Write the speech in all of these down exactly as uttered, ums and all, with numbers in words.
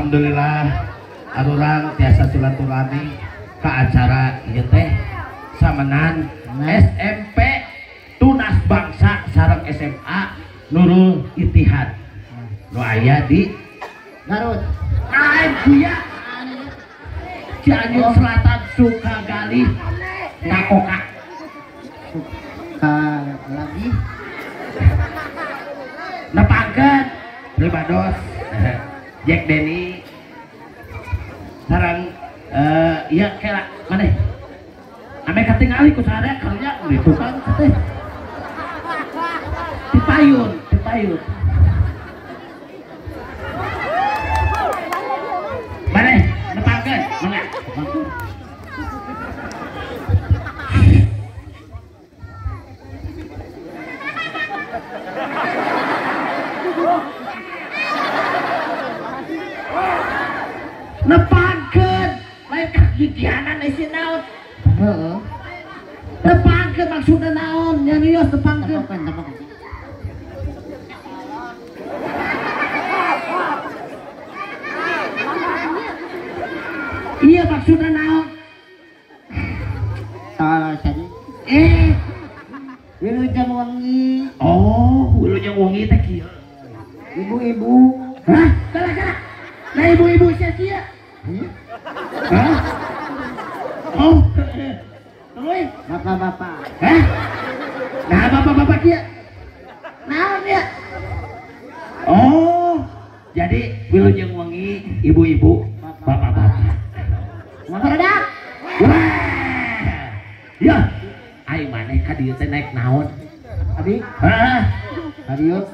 Alhamdulillah arurang tiasa silaturahmi ke acara ieu teh samenan S M P Tunas Bangsa sareng S M A Nurul Ittihad nu aya di Garut. Lain kuya Cianjur Selatan Sukagali Nakoka Suka lagi nepangkeun Pribados Jack Denny sarang eh iya kela maneh ame katingali ku sadaya kerja di tukang teh di payun di payun maneh nepangkeun mangga nepangkeun lain kagigihanan isi naon heeh nepangkeun maksudna naon nyarios nepangkeun iya maksudna naon salah jadi eh wilujeng wengi oh wilujeng wengi teh kieu ibu-ibu hah kala-kala nah ibu-ibu sia kieu hah oh terus bapak-bapak hah nah bapak-bapak kieu naon ya oh jadi wilujeng wengi ibu-ibu bapak-bapak Meradak. wah ya ai maneh ka dieu teh naik naon Abi hah Arius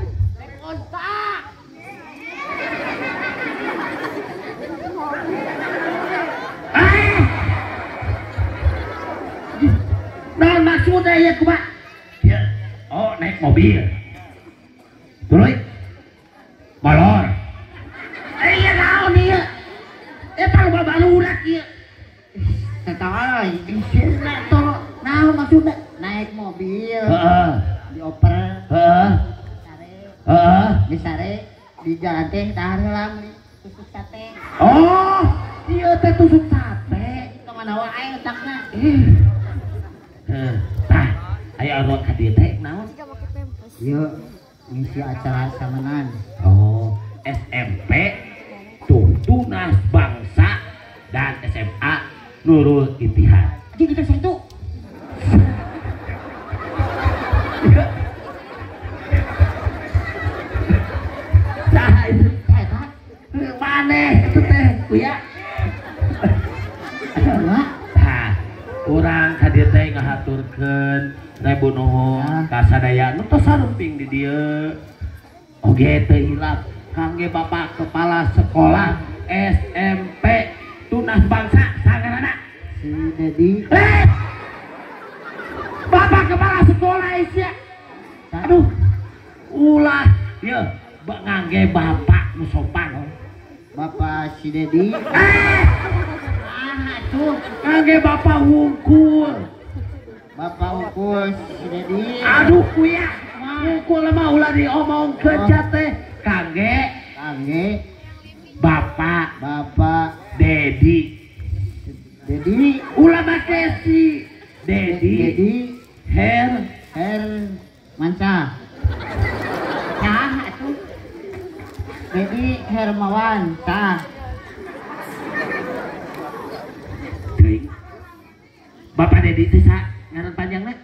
nah maksudnya ya kumaha ya oh naik mobil terus molor eh iya naon ieu eta loba barudak ieu Tetawa isina to nah maksudnya naik mobil heeh dioper heeh sare heeh di sare di jalan teh tahan heula tusuk sate oh ieu teh tusuk sate kemana wae otakna eh heh tah aya anu ka dieu teh naon ieu ngisi acara samenan oh S M P Tunas Bangsa dan S M A Nurul Ittihad. jadi kita satu Nah itu eta maneh itu teh kuya. Nah, urang ka dieu teh ngahaturkeun rebu nuhun ka sadaya nu tos sarumping di dieu. Oge teu hilap kangge Bapak Kepala Sekolah S M P Tunas Bangsa sangarana si Dedi eh Bapak Kepala Sekolah isya aduh ulah ya ngangge bapak nu sopan Bapak si Dedi eh ah tuh ngangge bapak wungkul Bapak Ukul si Dedi aduh kuya wungkul mah ulah diomongkeun ca teh kangge kangge bapak Bapak Dedi Dedi ulah make si Dedi Dedi Her Her Mansa nah tuh Dedi Hermawan tah Teuing. Bapak Dedi teh sa ngaran panjangna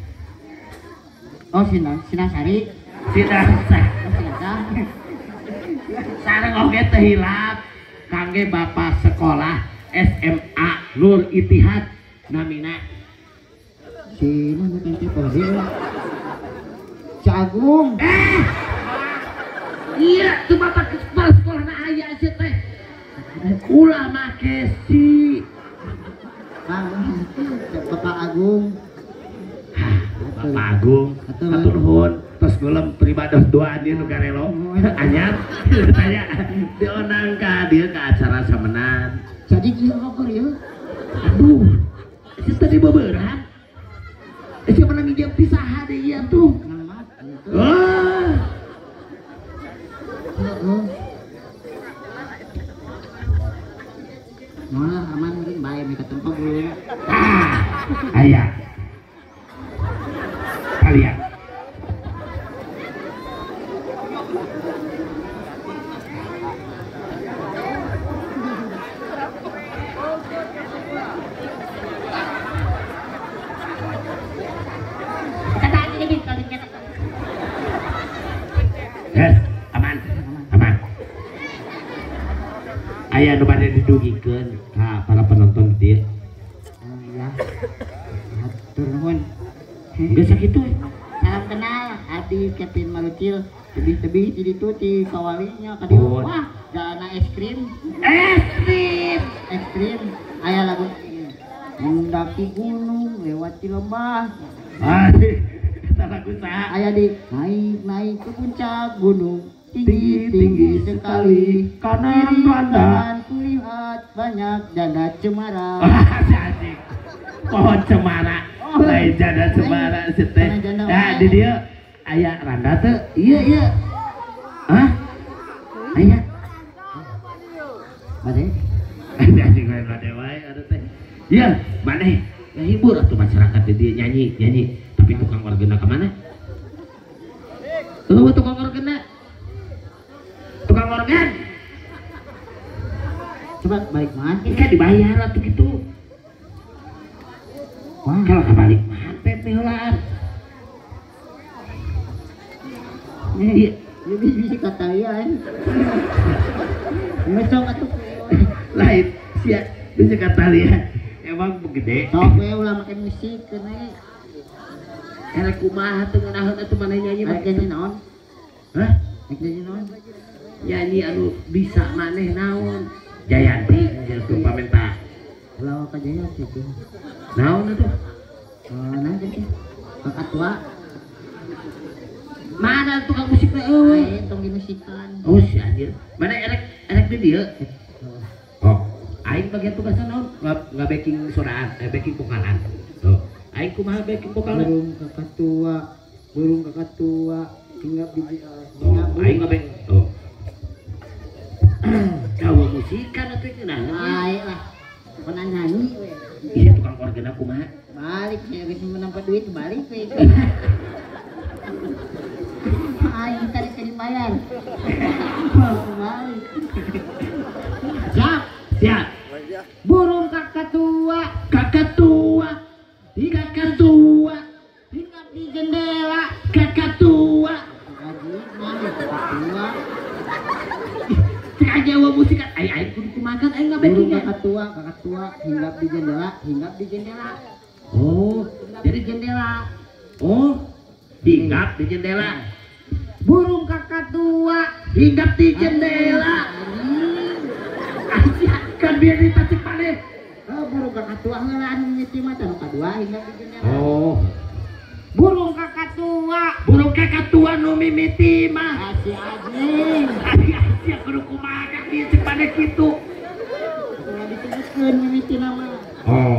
oh Sinan Sinasari Sinasa oh Sinasa sareng oge teh hilap kangge bapak sekolah S M A Nur Ittihad namina si mana kan teh Fadil si Agung eh iya tuh bapak kepala sekolah na aya sih teh ulah make si Kang Bapak Agung Bapak Agung atur nuhun tos golem pribados doa dia nu garelo anyar tanya dionang ka dieu ka acara samenan jadi kieu koper ya aduh itu tadi beberan itu menang dia pisah deh iya tuh wah Nah, aman mungkin bae mereka tempat dulu. Ah, ayah. Kalian. Yes, aman, aman. Ayah nu bade didugikeun ka para penonton dia. Oh iya. Hatur nuhun. Geus sakitu we. Salam kenal, Adi Kevin Malucil. Tebih-tebih di ditu ti kawalinya ka dieu. Oh. Wah, jalan es krim. Es krim. Es krim. Aya lagu mendaki gunung lewati lembah. Aduh, kita lagu saha? Aya di naik naik ke puncak gunung tinggi tinggi sekali. Kanan randa. Kulihat banyak janda cemara. Si anjing. Pohon cemara. Lain janda cemara teh. Nah, di dieu aya randa teu? Iya, iya. Hah? Aya. Bade. Anjing lain bade wae atuh teh. Iya, maneh ya hibur atuh masyarakat di dieu nyanyi, nyanyi. Tapi tukang wargana ka mana? Eueuh tukang wargana. Tukang organ. Coba balik mana? Ini kan dibayar atuh gitu. Wah, Kalau kabalik mah pep meulaan. Iya, lebih bisa katalian. Mesong atuh. lain sia bisa kata lihat emang begede. Sok we ulah make musik kene. Era kumaha teu ngeunaheun atuh maneh nyanyi mah. Make nyanyi naon? Hah? Make nyanyi naon? Nyanyi anu bisa maneh naon? Jayanti jeung pamenta. Ulah ka jaya kitu. Naon atuh? Oh, nah jadi kakak tua. Mana tukang musik teh eueuh? Ayo tong dimusikan. Oh si anjir. Mana erek erek di dieu? Oh, aing bagian tugasna naon? Nggak backing sodaan, eh backing vokalan. Tuh, aing kumaha backing vokalan? Burung kakak tua, burung kakak tua, hinggap di Oh, aing nggak back. Oh. Jawa musikan atuh cenah. Baik lah. Pernah nyanyi we. Iya tukang organ aku mah. Balik saya geus menampa duit balik we. Aing tadi tadi bayar. Balik. Siap. Siap. Burung kakak tua, Kakak tua. Kakak tua. hinggap di jendela. Kakak tua. Aji, mana kakak tua? Cek Jawa musikan. Aing aing kudu kumakan aing nggak Burung backing. kakak tua, kakak tua, hinggap di jendela, hinggap di jendela. Oh, Jadi jendela. oh. Hinggap di jendela. Burung kakak tua. Hinggap di jendela. Asyik kan biar ditacik maneh. Oh, burung kakak tua heula anu ngisi mah tanu kadua hinggap di jendela. Oh, Burung kakak tua. burung kakak tua nu mimiti mah. Aji anjing. Asyik kudu kumaha ka dieu cek maneh kitu. Ulah disebutkeun mimiti nama. Oh,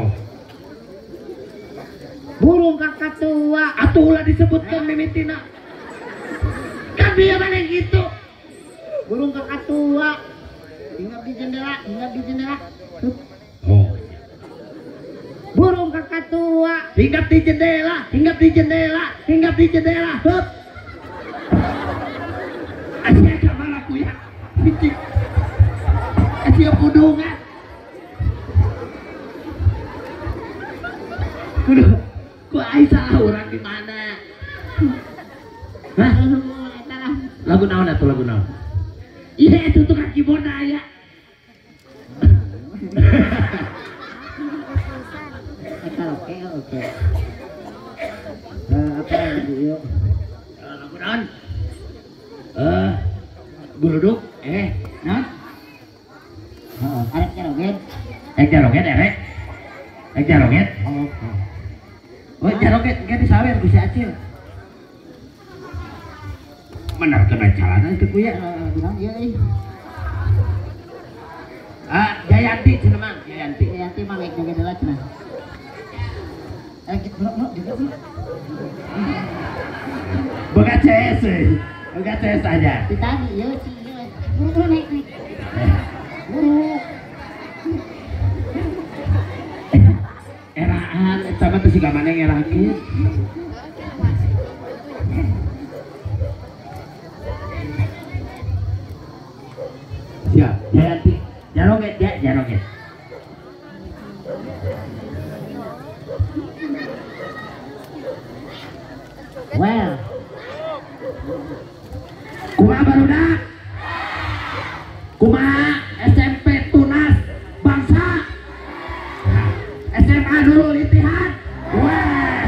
Burung kakak tua. atuh ulah disebutkeun mimitina. Kan biar maneh gitu. Burung kakak tua. Hinggap di jendela, hinggap di jendela. Hup. Oh, Burung kakak tua. hinggap di jendela, hinggap di jendela, hinggap di jendela. Hup. Asyik ka malaku ya. Cicik. Asyik kudungan. Kudu. Ku aing salah urang di mana? Hah? Eta lah. Lagu naon atuh lagu naon? Iya itu tukang keyboard aya. Eta oke, oke. Eh, apa lagi yuk? Eh, lagu naon? Eh, guluduk, eh, naon? Heeh, arek jaroget. Eh jaroget erek. Eh jaroget. Oke. Oh jaroget ge disawer ku si Acil. Bener kena jalanan itu ku ya. Eh, bilang iya euy. Ah, Jayanti cenah mang, Jayanti. Ya ti mah geus joget heula cenah. Eh, gitu bro, bro, joget bro. Boga C S. euy. Boga C S aja. Di tadi, yuk, ci, yuk. Buru, buru, naik, naik. Buru. tuh si kamane ngerakin. Siap, Jayanti. Jaroget ya, jaroget. Well, Kumaha barudak? Kumaha S M P Tunas Bangsa? S M A dulu litihan. Wah.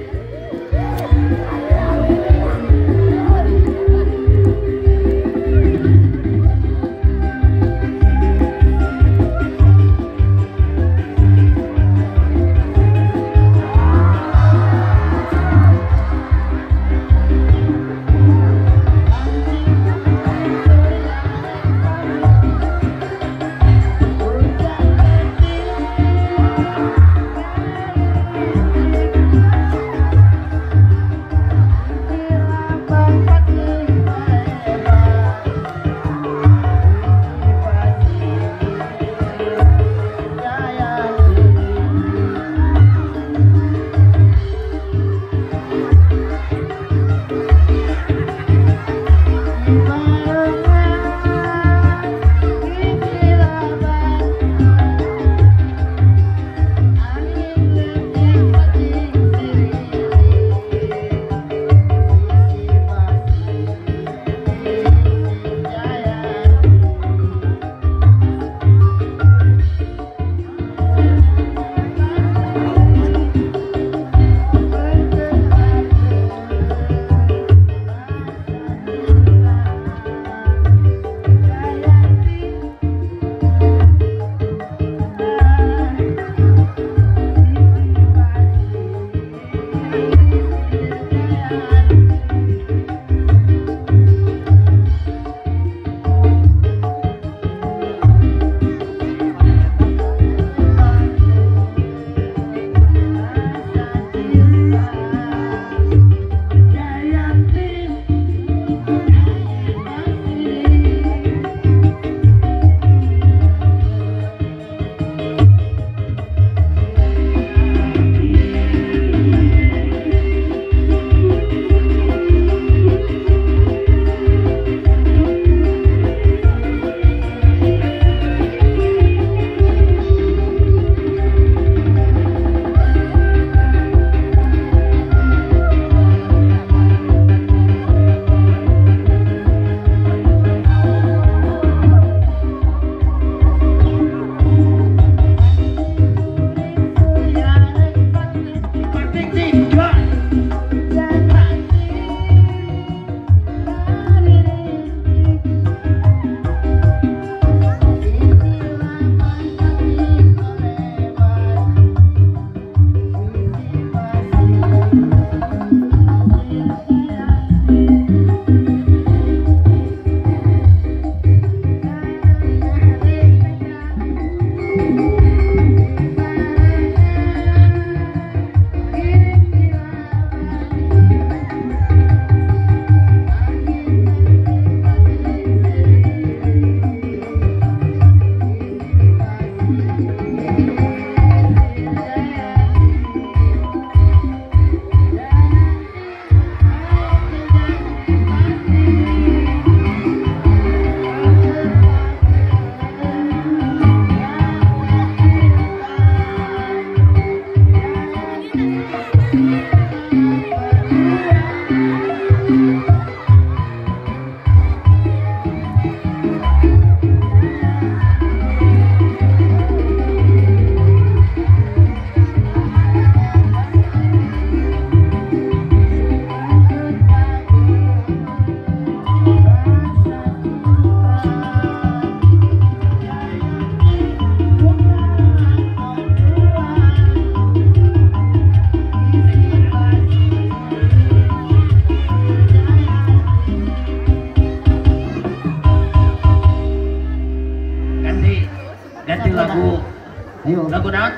Lagu naon?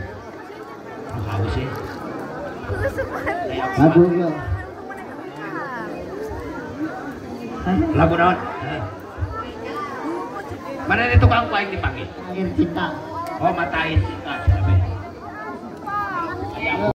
Tahu sih. Lagu yo. Lagu naon? Mana ini tukang kuaing dipanggil? Air cinta. Oh, mata air cinta.